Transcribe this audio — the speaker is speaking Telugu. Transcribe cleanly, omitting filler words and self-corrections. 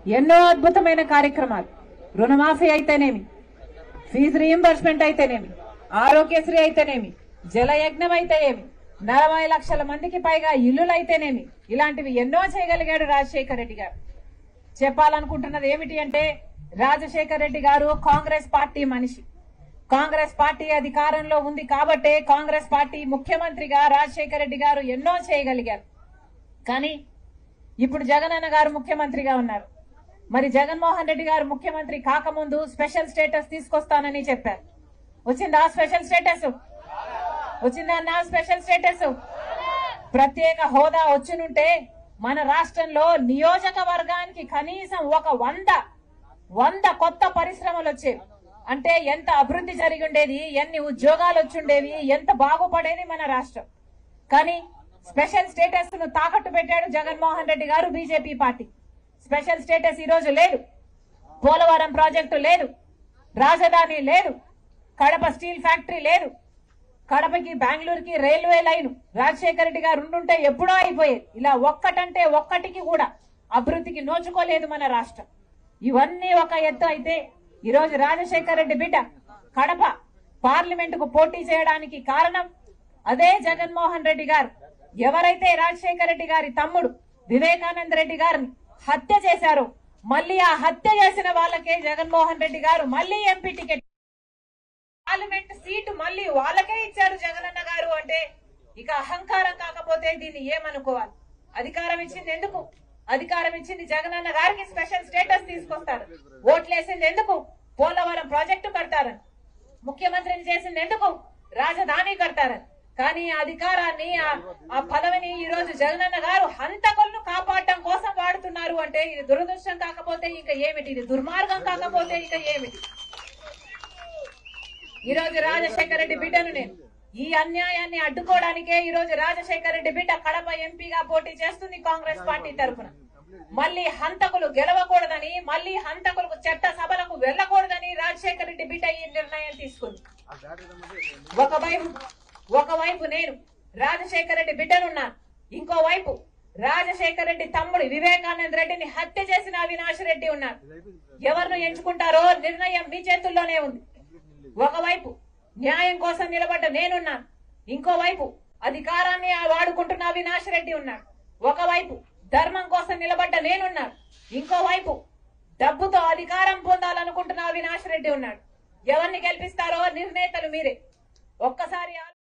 ఎన్నో అద్భుతమైన కార్యక్రమాలు, రుణమాఫీ అయితేనేమి, ఫీజు రీయింబర్స్మెంట్ అయితేనేమి, ఆరోగ్యశ్రీ అయితేనేమి, జలయజ్ఞం అయితేనేమి, 40 లక్షల మందికి పైగా ఇల్లులు అయితేనేమి, ఇలాంటివి ఎన్నో చేయగలిగాడు రాజశేఖర రెడ్డి గారు. చెప్పాలనుకుంటున్నది ఏమిటి అంటే, రాజశేఖర రెడ్డి గారు కాంగ్రెస్ పార్టీ మనిషి. కాంగ్రెస్ పార్టీ అధికారంలో ఉంది కాబట్టే కాంగ్రెస్ పార్టీ ముఖ్యమంత్రిగా రాజశేఖర రెడ్డి గారు ఎన్నో చేయగలిగారు. కానీ ఇప్పుడు జగనన్న గారు ముఖ్యమంత్రిగా ఉన్నారు. మరి జగన్మోహన్ రెడ్డి గారు ముఖ్యమంత్రి కాకముందు స్పెషల్ స్టేటస్ తీసుకొస్తానని చెప్పారు. వచ్చిందా స్పెషల్ స్టేటస్? వచ్చిందా స్పెషల్ స్టేటస్? ప్రత్యేక హోదా వచ్చినుంటే మన రాష్ట్రంలో నియోజకవర్గానికి కనీసం ఒక 100 కొత్త పరిశ్రమలు వచ్చేవి. అంటే ఎంత అభివృద్ధి జరిగి ఉండేది, ఎన్ని ఉద్యోగాలు వచ్చుండేవి, ఎంత బాగుపడేది మన రాష్ట్రం. కానీ స్పెషల్ స్టేటస్ ను తాకట్టు పెట్టాడు జగన్మోహన్ రెడ్డి గారు, బీజేపీ పార్టీ. స్పెషల్ స్టేటస్ ఈ రోజు లేదు, పోలవరం ప్రాజెక్టు లేదు, రాజధాని లేదు, కడప స్టీల్ ఫ్యాక్టరీ లేదు, కడపకి బెంగళూరుకి రైల్వే లైన్ రాజశేఖర రెడ్డి గారు ఉండుంటే ఎప్పుడో అయిపోయేది. ఇలా ఒక్కటంటే ఒక్కటికి కూడా అభివృద్ధికి నోచుకోలేదు మన రాష్ట్రం. ఇవన్నీ ఒక ఎత్తు అయితే, ఈ రోజు రాజశేఖర రెడ్డి బిడ్డ కడప పార్లమెంటుకు పోటీ చేయడానికి కారణం అదే జగన్మోహన్ రెడ్డి గారు. ఎవరైతే రాజశేఖర రెడ్డి గారి తమ్ముడు వివేకానంద రెడ్డి గారిని హత్య చేశారో, మళ్ళీ ఆ హత్య చేసిన వాళ్ళకే జగన్మోహన్ రెడ్డి గారు మళ్ళీ ఎంపీ టికెట్, పార్లమెంట్ సీటు మళ్ళీ వాళ్ళకే ఇచ్చారు జగనన్న గారు. అంటే ఇక అహంకారం కాకపోతే దీన్ని ఏమనుకోవాలి? అధికారం ఇచ్చింది ఎందుకు? అధికారం ఇచ్చింది జగనన్న గారికి స్పెషల్ స్టేటస్ తీసుకొస్తారు. ఓట్లేసింది ఎందుకు? పోలవరం ప్రాజెక్టు కడతారని. ముఖ్యమంత్రిని చేసింది ఎందుకు? రాజధాని కడతారని. కానీ ఆ అధికారాన్ని, ఆ పదవిని ఈ రోజు జగనన్న గారు హంతకులను కాపాడటం కోసం వాడుతున్నారు. అంటే ఇది దురదృష్టం కాకపోతే ఇంకా ఏమిటి? ఇది దుర్మార్గం కాకపోతే ఇంకా ఏమిటి? ఈ రోజు రాజశేఖర రెడ్డి బిడ్డను నేను ఈ అన్యాయాన్ని అడ్డుకోవడానికే ఈ రోజు రాజశేఖర రెడ్డి బిడ్డ కడప ఎంపీగా పోటీ చేస్తుంది కాంగ్రెస్ పార్టీ తరఫున. మళ్ళీ హంతకులు గెలవకూడదని, మళ్ళీ హంతకులకు చట్ట సభలకు వెళ్లకూడదని రాజశేఖర రెడ్డి బిడ్డ ఈ నిర్ణయం తీసుకుంది. ఒకవైపు నేను రాజశేఖర రెడ్డి బిడ్డనున్నాను, ఇంకోవైపు రాజశేఖర రెడ్డి తమ్ముడు వివేకానంద రెడ్డిని హత్య చేసిన అవినాష్ రెడ్డి ఉన్నారు. ఎవరిని ఎంచుకుంటారో నిర్ణయం మీ చేతుల్లోనే ఉంది. ఒకవైపు న్యాయం కోసం నిలబడ్డ నేనున్నాను, ఇంకోవైపు అధికారాన్ని వాడుకుంటున్న అవినాష్ రెడ్డి ఉన్నాడు. ఒకవైపు ధర్మం కోసం నిలబడ్డ నేనున్నాను, ఇంకోవైపు డబ్బుతో అధికారం పొందాలనుకుంటున్న అవినాష్ రెడ్డి ఉన్నాడు. ఎవరిని గెలిపిస్తారో నిర్ణేతలు మీరే. ఒక్కసారి